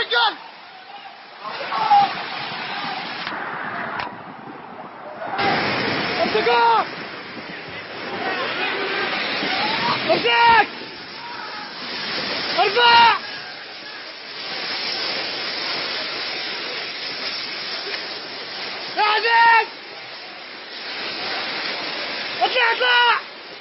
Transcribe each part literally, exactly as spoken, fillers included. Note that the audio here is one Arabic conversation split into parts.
رجال. امسكوه. امسك. ارفع. اعزك. اطلع اطلع.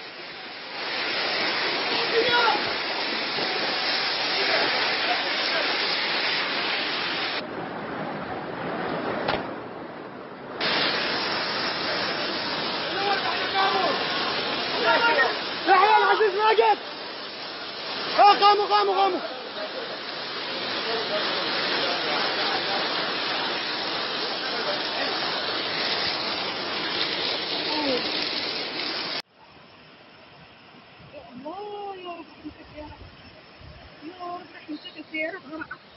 يحيى العزيز ماجد. اه قاموا قاموا قاموا. الله يا رب رحمتك يا رب. يا رب رحمتك يا رب.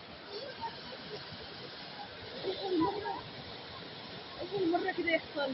أول مرة أول مرة كده يحصل.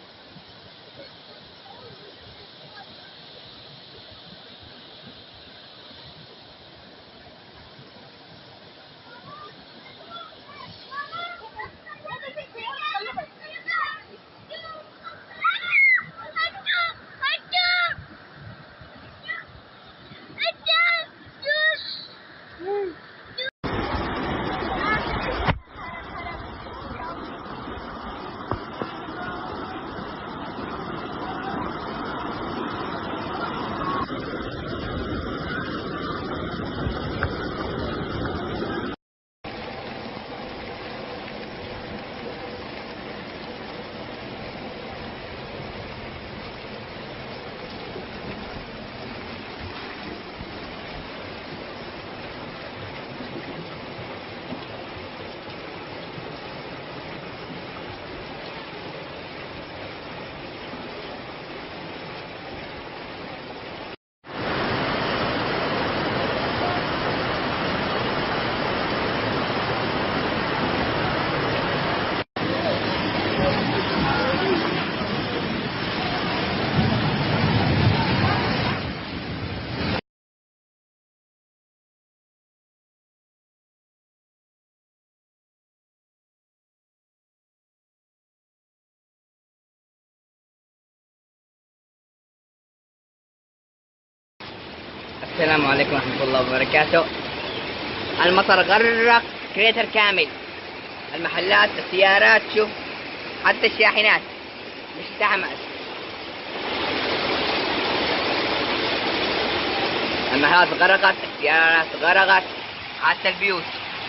السلام عليكم ورحمة الله وبركاته. المطر غرق كريتر كامل، المحلات، السيارات، شوف حتى الشاحنات مش تحمل. المحلات غرقت، السيارات غرقت، حتى البيوت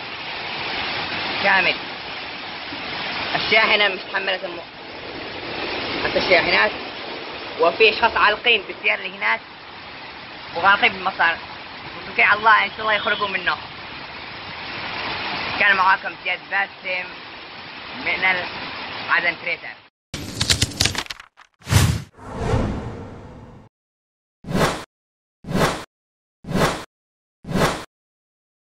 كامل. الشاحنة مش تحملت المو... حتى الشاحنات. وفي اشخاص عالقين بالسيارة اللي هناك وغارقين بالمطار، وتوكل على الله ان شاء الله يخرجوا منه. كان معاكم زياد باسم من عدن كريتر.